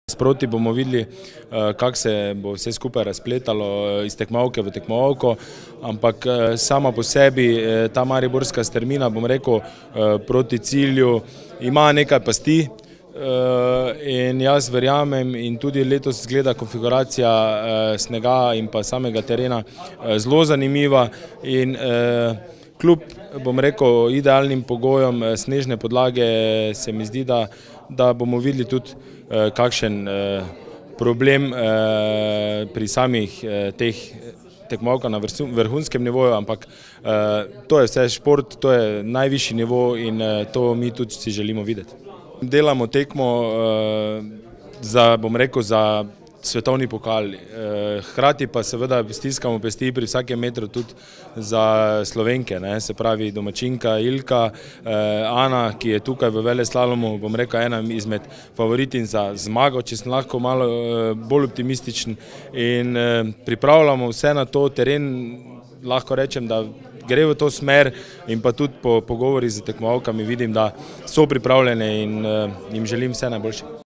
Sproti bomo videli, kako se bo vse skupaj razpletalo iz tekmovalke v tekmovalko, ampak sama po sebi ta mariborska strmina, bom rekel, proti cilju ima nekaj pasti in jaz verjamem in tudi letos izgleda konfiguracija snega in pa samega terena zelo zanimiva in kljub, bom rekel, idealnim pogojem snežne podlage se mi zdi, da bomo videli tudi kakšen problem pri samih teh tekmovalkah na vrhunskem nivoju, ampak to je vse šport, to je najvišji nivo in to mi tudi si želimo videti. Delamo tekmo za, bom rekel, za svetovni pokal, hkrati pa seveda stiskamo pesti pri vsakem metru tudi za Slovenke, se pravi domačinka Ilka, Ana, ki je tukaj v veleslalomu, bom rekel, ena izmed favoritinj za zmago, če sem lahko malo bolj optimističen in pripravljamo vse na to, teren lahko rečem, da gre v to smer in pa tudi po pogovorih z tekmovalkami vidim, da so pripravljene in jim želim vse najboljše.